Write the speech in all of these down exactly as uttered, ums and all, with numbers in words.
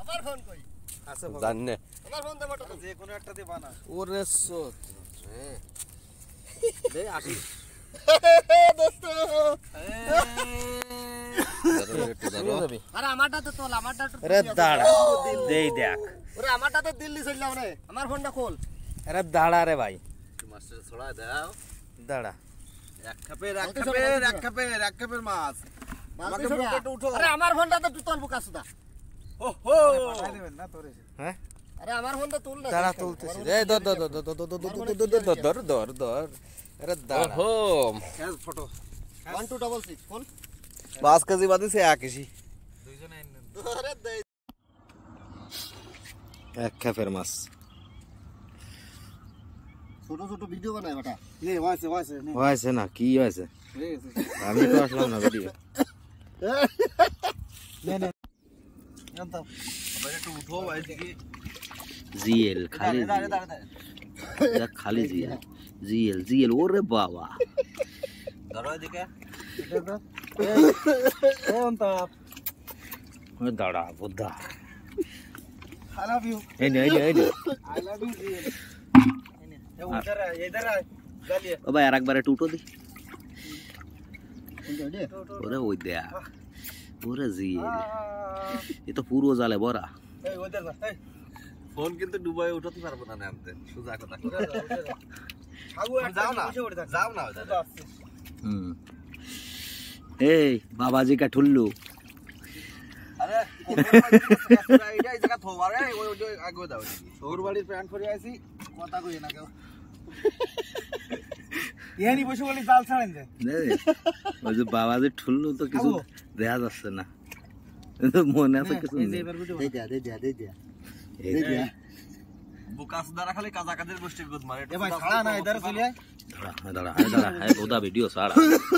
আমার ফোন কই আছে জাননে আমার ফোন দে বটো যে কোনো একটা দে বানা ওরে সোত দে আসি দোস্ত আরে আমারটা তো তোল আমারটা তো আরে দাঁড়া দেই দেখ ওরে আমারটা তো দিল্লি চললাম রে আমার ফোনটা খোল আরে দাঁড়া রে ভাই মাস্টার ছড়া দাও দাঁড়া এক কাপের এক কাপের এক কাপের এক কাপের মাছ আমাকে ফোনটা একটু উঠো আরে আমার ফোনটা তো তুই তোলবো কাছুদা ওহো পাঠাই দেবেন না তোরে হ্যাঁ আরে আমার ফোনটা তুল না দাঁড়া তুলতেছি এই ধর ধর ধর ধর ধর ধর ধর ধর আরে দাঁড়া ওহো হ্যাঁ photo one two six six কোন পাঁচ কেজি বাদে সে এক কেজি দুইজনে আইনেন আরে দেই এক কাপের মাছ ছোট ছোট ভিডিও বানায় বেটা নে ওয়াইছে ওয়াইছে নে হয়েছে না কি হয়েছে আমি তো আসলাম না ভিডিও নে নে জানতাম আবার একটু উঠো ভাই দিকে জিএল খালি এটা খালি জিএল জিএল জিএল ওরে বাবা ধরো এদিকে এ অন্তা ওই দাঁড়া বুদ্ধা I love you এই নে এই নে এই নে I love you জিএল এ উধর इधर चलिए ও ভাই আরেকবার একটু উঠো দি ওরে ওই দেয়া ওরে জিএল এ তো পুরো জালে ভরা এই উধর যা এই ফোন কিন্তু ডুবাই উঠাতে পারবো না নামতে সোজা কথা ছাগু একটা বসে পড়ে থাক যাও না হুম এই বাবাজি কা ঠুল্লু আরে এইটা এই জায়গা থোবা রে ওই ওই আগে দাও তোর বাড়ির প্যান্ট পরে আইছি কথা কই না কেউ ইয়ানি বসে বলি জাল ছাড়েন দে ওই যে বাবাজি ঠুল্লু তো কিছু দেখা যাচ্ছে না মনে আছে কিছু দে দে দে দে দে দে দে বুকাস দ্বারা খালি কাজা কাজের গোষ্ঠীর গুদ মারে এ ভাই ছাড়া না इधर চলে আয় দাঁড়া দাঁড়া দাঁড়া है ওদা ভিডিও সারা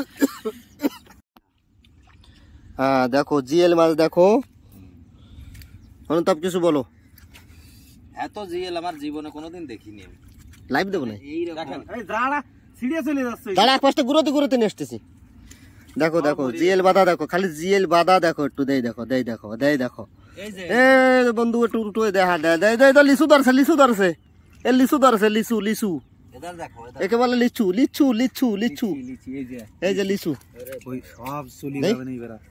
হ্যাঁ দেখো জিএল মাছ দেখো অনুতাপ কিছু বলো এত জিএল আমার জীবনে কোনোদিন দেখিনি আমি লাইভ দেব না এই দেখেন এই দাঁড়া সিরিয়াস চলে যাচ্ছে দাঁড়া এক পাশে ঘুরতে ঘুরতে নিয়ে আসতেছি দেখো দেখো জিএল বাদা দেখো খালি জিএল বাদা দেখো একটু দেই দেখো দেই দেখো দেই দেখো এই যে এ বন্ধু একটু উঠো দেখা দে দে দে তো লিচু ধরছে লিচু ধরছে এ লিচু ধরছে লিচু লিচু এদার দেখো একেবারে লিচু লিচু লিচু লিচু লিচি এই যে এই যে লিচু ওই সব চলে যাবে না এবারে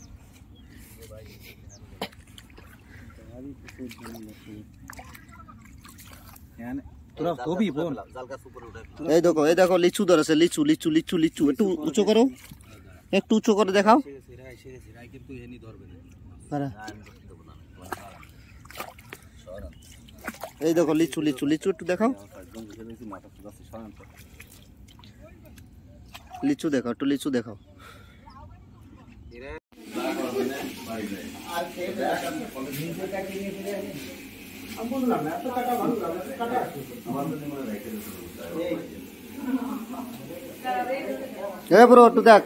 তোরা কবি বোন জালকা সুপার উঠা এই দেখো এই দেখো লিচু ধরেছে লিচু লিচু লিচু লিচু একটু উঁচু করো একটু উঁচু করে দেখাও কিন্তু এনি ধরবে না আরে এই দেখো লিচু লিচু লিচু একটু দেখাও লিচু দেখো একটু লিচু দেখাও এ ব্রো একটু দেখ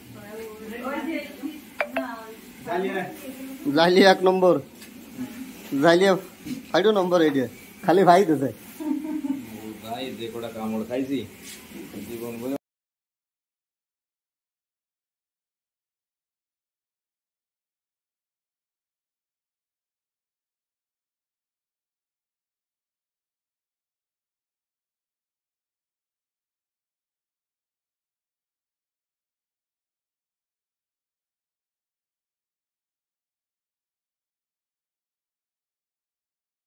জাইলি এক নম্বর জাইলিয়া ফাইডো নম্বর এইটা খালি ভাই দিছে ভাই যে কোটা কামড় খাইছি জীবন